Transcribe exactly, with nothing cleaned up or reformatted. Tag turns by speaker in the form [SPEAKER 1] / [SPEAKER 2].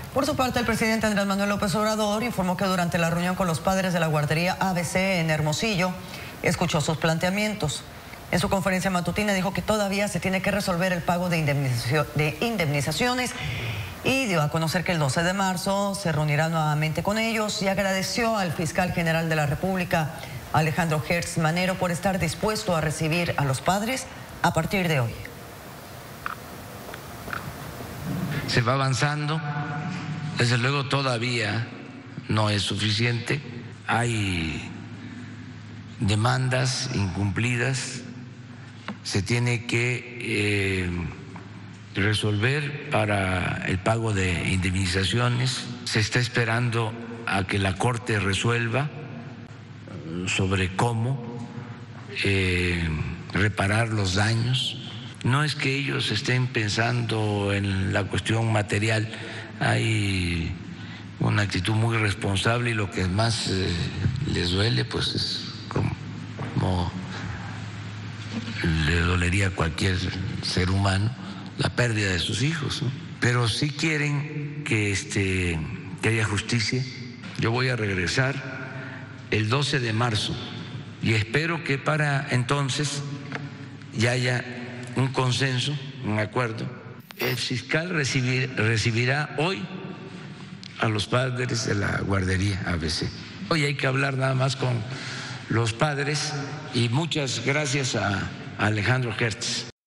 [SPEAKER 1] Por su parte, el presidente Andrés Manuel López Obrador informó que durante la reunión con los padres de la guardería A B C en Hermosillo, escuchó sus planteamientos. En su conferencia matutina dijo que todavía se tiene que resolver el pago de, indemnización, de indemnizaciones y dio a conocer que el doce de marzo se reunirá nuevamente con ellos y agradeció al fiscal general de la República, Alejandro Gertz Manero, por estar dispuesto a recibir a los padres a partir de hoy.
[SPEAKER 2] Se va avanzando, desde luego todavía no es suficiente, hay demandas incumplidas, se tiene que eh, resolver para el pago de indemnizaciones, se está esperando a que la Corte resuelva sobre cómo eh, reparar los daños. No es que ellos estén pensando en la cuestión material, hay una actitud muy responsable y lo que más eh, les duele pues es como, como le dolería a cualquier ser humano la pérdida de sus hijos, ¿no? Pero sí quieren que, este, que haya justicia. Yo voy a regresar el doce de marzo y espero que para entonces ya haya un consenso, un acuerdo. El fiscal recibir, recibirá hoy a los padres de la guardería A B C. Hoy hay que hablar nada más con los padres y muchas gracias a Alejandro Gertz.